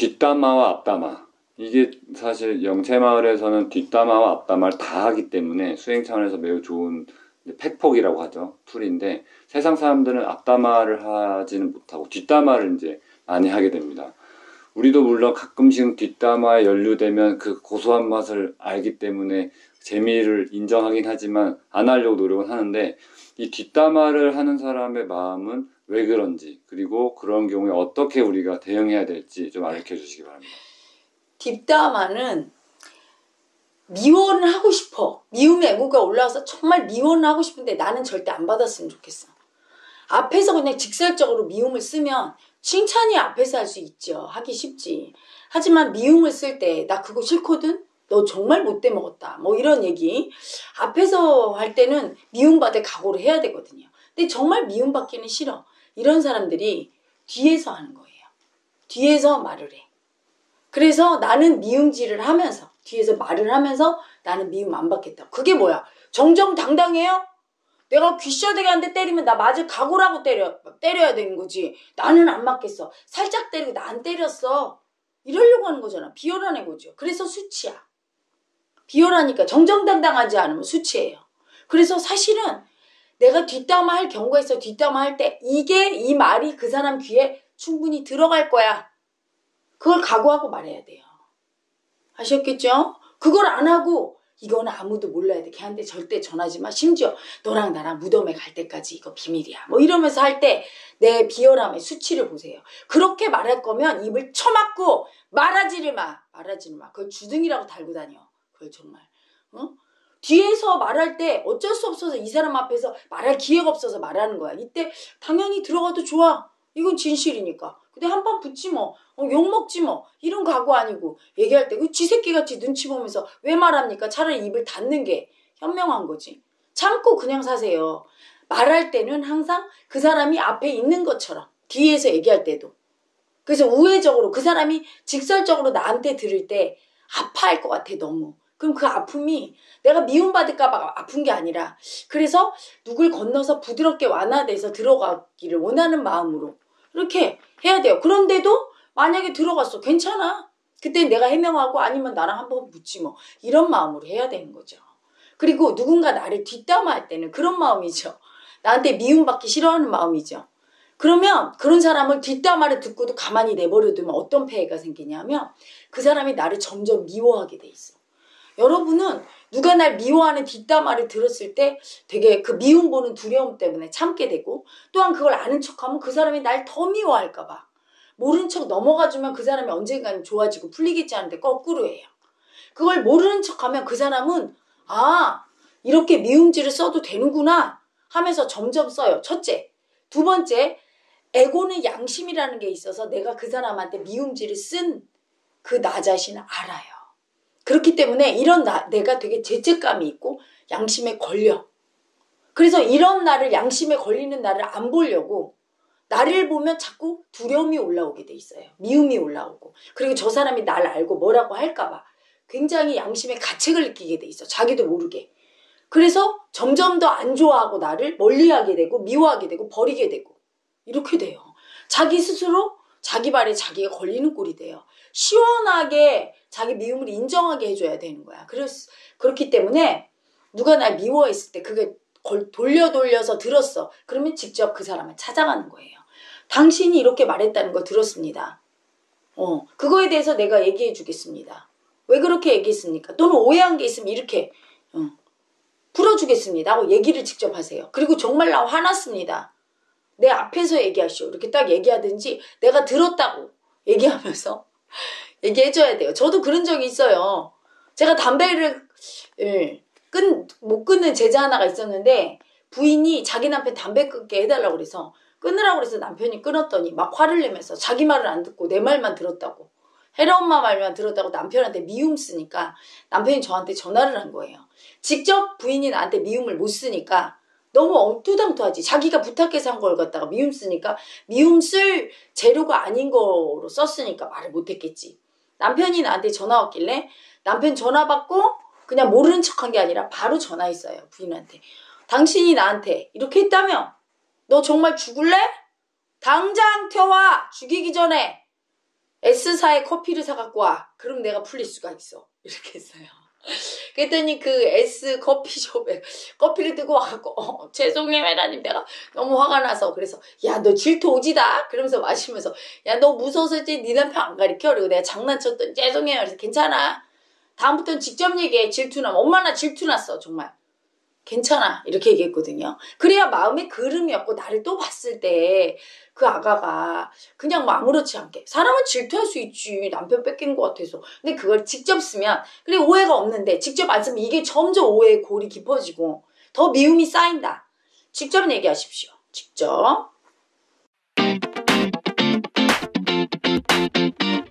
뒷담화와 앞담화. 이게 사실 영채마을에서는 뒷담화와 앞담화를 다 하기 때문에 수행 차원에서 매우 좋은 팩폭이라고 하죠. 툴인데 세상 사람들은 앞담화를 하지는 못하고 뒷담화를 이제 많이 하게 됩니다. 우리도 물론 가끔씩은 뒷담화에 연루되면 그 고소한 맛을 알기 때문에 재미를 인정하긴 하지만 안 하려고 노력은 하는데 이 뒷담화를 하는 사람의 마음은 왜 그런지 그리고 그런 경우에 어떻게 우리가 대응해야 될지 좀 알려 주시기 바랍니다. 뒷담화는 미워는 하고 싶어. 미움의 애고가 올라와서 정말 미워는 하고 싶은데 나는 절대 안 받았으면 좋겠어. 앞에서 그냥 직설적으로 미움을 쓰면 칭찬이 앞에서 할 수 있죠. 하기 쉽지. 하지만 미움을 쓸 때 나 그거 싫거든? 너 정말 못돼 먹었다. 뭐 이런 얘기. 앞에서 할 때는 미움받을 각오를 해야 되거든요. 근데 정말 미움받기는 싫어. 이런 사람들이 뒤에서 하는 거예요. 뒤에서 말을 해. 그래서 나는 미움질을 하면서 뒤에서 말을 하면서 나는 미움 안 받겠다. 그게 뭐야? 정정당당해요? 내가 귀셔대게 한 대 때리면 나 맞을 각오라고 때려야 되는 거지. 나는 안 맞겠어. 살짝 때리고 나 안 때렸어. 이러려고 하는 거잖아. 비열한 애고죠. 그래서 수치야. 비열하니까 정정당당하지 않으면 수치예요. 그래서 사실은 내가 뒷담화 할 경우가 있어. 뒷담화 할 때 이 말이 그 사람 귀에 충분히 들어갈 거야. 그걸 각오하고 말해야 돼요. 아셨겠죠? 그걸 안 하고 이거는 아무도 몰라야 돼. 걔한테 절대 전하지 마. 심지어 너랑 나랑 무덤에 갈 때까지 이거 비밀이야. 뭐 이러면서 할 때 내 비열함의 수치를 보세요. 그렇게 말할 거면 입을 쳐막고 말하지를 마. 말하지를 마. 그걸 주둥이라고 달고 다녀. 그걸 정말. 뒤에서 말할 때 어쩔 수 없어서 이 사람 앞에서 말할 기회가 없어서 말하는 거야. 이때 당연히 들어가도 좋아. 이건 진실이니까. 근데 한판 붙지 뭐. 욕먹지 뭐. 이런 각오 아니고 얘기할 때 쥐새끼같이 눈치 보면서 왜 말합니까? 차라리 입을 닫는 게 현명한 거지. 참고 그냥 사세요. 말할 때는 항상 그 사람이 앞에 있는 것처럼 뒤에서 얘기할 때도. 그래서 우회적으로 그 사람이 직설적으로 나한테 들을 때 아파할 것 같아 너무. 그럼 그 아픔이 내가 미움받을까 봐 아픈 게 아니라 그래서 누굴 건너서 부드럽게 완화돼서 들어가기를 원하는 마음으로 이렇게 해야 돼요. 그런데도 만약에 들어갔어. 괜찮아. 그때 내가 해명하고 아니면 나랑 한번 붙지 뭐. 이런 마음으로 해야 되는 거죠. 그리고 누군가 나를 뒷담화할 때는 그런 마음이죠. 나한테 미움받기 싫어하는 마음이죠. 그러면 그런 사람을 뒷담화를 듣고도 가만히 내버려두면 어떤 폐해가 생기냐면 그 사람이 나를 점점 미워하게 돼 있어. 여러분은 누가 날 미워하는 뒷담화를 들었을 때 되게 그 미움 보는 두려움 때문에 참게 되고 또한 그걸 아는 척하면 그 사람이 날 더 미워할까 봐. 모른 척 넘어가주면 그 사람이 언젠가는 좋아지고 풀리겠지 하는데 거꾸로 해요. 그걸 모르는 척하면 그 사람은 이렇게 미움질을 써도 되는구나 하면서 점점 써요. 첫째. 두 번째, 에고는 양심이라는 게 있어서 내가 그 사람한테 미움질을 쓴 그 나 자신을 알아요. 그렇기 때문에 이런 내가 되게 죄책감이 있고 양심에 걸려. 그래서 이런 나를 양심에 걸리는 나를 안 보려고 나를 보면 자꾸 두려움이 올라오게 돼 있어요. 미움이 올라오고. 그리고 저 사람이 날 알고 뭐라고 할까 봐 굉장히 양심의 가책을 느끼게 돼 있어. 자기도 모르게. 그래서 점점 더 안 좋아하고 나를 멀리하게 되고 미워하게 되고 버리게 되고 이렇게 돼요. 자기 스스로 자기 발에 자기가 걸리는 꼴이 돼요. 시원하게 자기 미움을 인정하게 해줘야 되는 거야. 그렇기 때문에 누가 날 미워했을 때 그게 돌려서 들었어. 그러면 직접 그 사람을 찾아가는 거예요. 당신이 이렇게 말했다는 거 들었습니다. 그거에 대해서 내가 얘기해 주겠습니다. 왜 그렇게 얘기했습니까? 또는 오해한 게 있으면 이렇게 풀어주겠습니다 하고 얘기를 직접 하세요. 그리고 정말 나 화났습니다. 내 앞에서 얘기하시오. 이렇게 딱 얘기하든지 내가 들었다고 얘기하면서 얘기해줘야 돼요. 저도 그런 적이 있어요. 제가 담배를 못 끊는 제자 하나가 있었는데 부인이 자기 남편 담배 끊게 해달라고 그래서 끊으라고 그래서 남편이 끊었더니 막 화를 내면서 자기 말을 안 듣고 내 말만 들었다고 혜라 엄마 말만 들었다고 남편한테 미움 쓰니까 남편이 저한테 전화를 한 거예요. 직접 부인이 나한테 미움을 못 쓰니까 너무 엉뚱당투하지. 자기가 부탁해서 한 걸 갖다가 미움 쓰니까 미움 쓸 재료가 아닌 거로 썼으니까 말을 못했겠지. 남편이 나한테 전화 왔길래 남편 전화 받고 그냥 모르는 척한 게 아니라 바로 전화했어요. 부인한테. 당신이 나한테 이렇게 했다며? 너 정말 죽을래? 당장 튀어와! 죽이기 전에! S사의 커피를 사갖고 와. 그럼 내가 풀릴 수가 있어. 이렇게 했어요. 그랬더니 그 S 커피숍에 커피를 들고 와갖고 죄송해요 회장님 내가 너무 화가 나서 그래서 야 너 질투 오지다 그러면서 마시면서 야 너 무서워서 이제 네 남편 안 가리켜 그리고 내가 장난쳤더니 죄송해요 그래서 괜찮아 다음부터는 직접 얘기해 질투나면 엄마나 질투났어 정말 괜찮아 이렇게 얘기했거든요. 그래야 마음의 그름이 없고 나를 또 봤을 때 그 아가가 그냥 뭐 아무렇지 않게 사람은 질투할 수 있지 남편 뺏긴 것 같아서 근데 그걸 직접 쓰면 그래 오해가 없는데 직접 안 쓰면 이게 점점 오해의 골이 깊어지고 더 미움이 쌓인다. 직접 얘기하십시오. 직접